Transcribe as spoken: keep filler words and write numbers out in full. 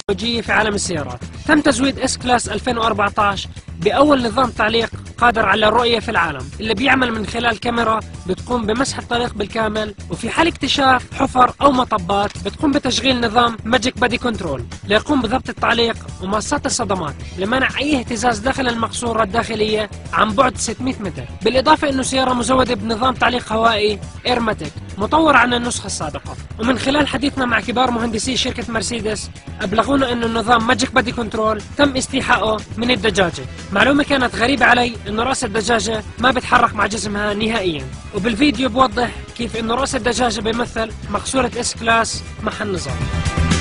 التكنولوجية في عالم السيارات. تم تزويد اس كلاس ألفين وأربعة عشر بأول نظام تعليق قادر على الرؤية في العالم، اللي بيعمل من خلال كاميرا بتقوم بمسح الطريق بالكامل، وفي حال اكتشاف حفر أو مطبات بتقوم بتشغيل نظام ماجيك بادي كنترول ليقوم بضبط التعليق ومصات الصدمات لمنع أي اهتزاز داخل المقصورة الداخلية عن بعد ستمئة متر. بالإضافة أنه سيارة مزودة بنظام تعليق هوائي ايرماتيك مطور عن النسخة السابقة. ومن خلال حديثنا مع كبار مهندسي شركة مرسيدس أبلغونا أنه النظام ماجيك بادي كنترول تم استيحائه من الدجاجة. معلومة كانت غريبة علي أنه رأس الدجاجة ما بتحرك مع جسمها نهائيا، وبالفيديو بوضح كيف أنه رأس الدجاجة بيمثل مقصورة اس كلاس مع النظام.